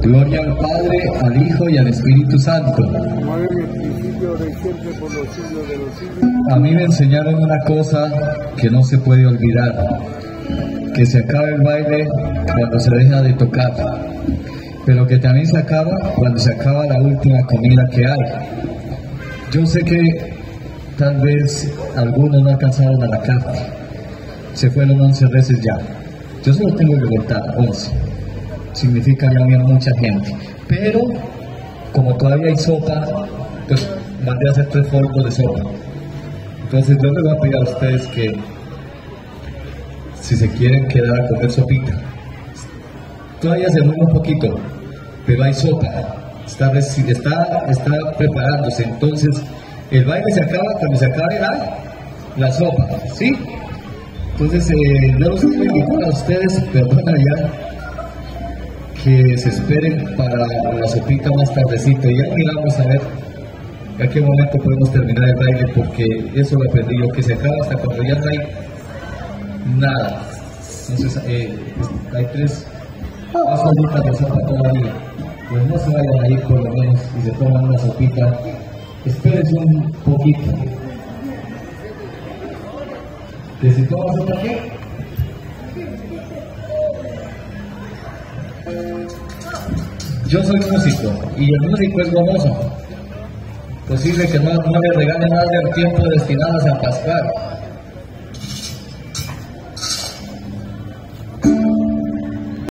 Gloria al Padre, al Hijo y al Espíritu Santo. Como era en el principio, ahora y siempre, por los siglos de los siglos. A mí me enseñaron una cosa que no se puede olvidar, que se acaba el baile cuando se deja de tocar, pero que también se acaba cuando se acaba la última comida que hay. Yo sé que tal vez algunos no alcanzaron a la carta, se fueron 11 veces ya. Yo solo tengo que contar 11, significa ya había mucha gente, pero como todavía hay sopa, pues mandé a hacer 3 polvos de sopa. Entonces yo les voy a pedir a ustedes que si se quieren quedar a comer sopita, todavía se mueve un poquito, pero hay sopa, está preparándose. Entonces el baile se acaba cuando se acabe la sopa, ¿sí? Entonces yo los quiero invitar a ustedes, perdona ya, que se esperen para la sopita más tardecito. Ya miramos a ver a qué momento podemos terminar el baile, porque eso lo aprendí yo, que se acaba hasta cuando ya no hay nada. Entonces hay 3 solitas de sopa todavía, pues no se vayan a ir por lo menos y se toman una sopita. Espérense un poquito. ¿Que si tomas sopa qué? Yo soy músico y el músico es gomoso. Posible que no le regale más del tiempo destinado a San Pascual.